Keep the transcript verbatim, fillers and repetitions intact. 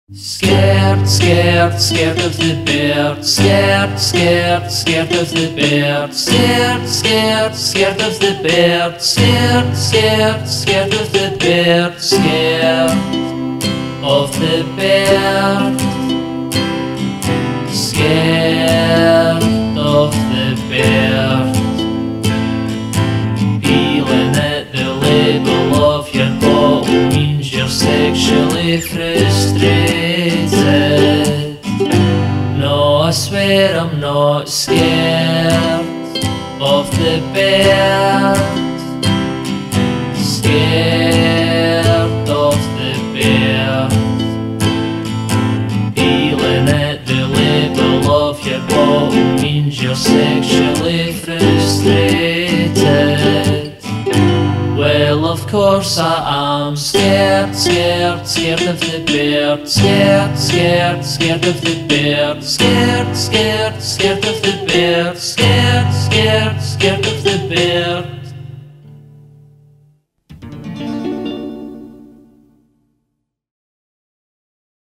Scared, scared, scared of the bear. Scared, scared, scared of the bear. Scared, scared, scared of the bear. Scared, scared, scared of the bear. Scared of the bear. Scared of the bear. Feeling that the label of your bottle means you're sexually frustrated. No, I swear I'm not scared of the bear. Scared of the bear. Feeling that the label of your bottle means you're sexually frustrated. Well, of course I am scared, scared, scared of the bear. Scared, scared, scared of the bear. Scared, scared, scared of the bear. Scared, scared, scared of the bear.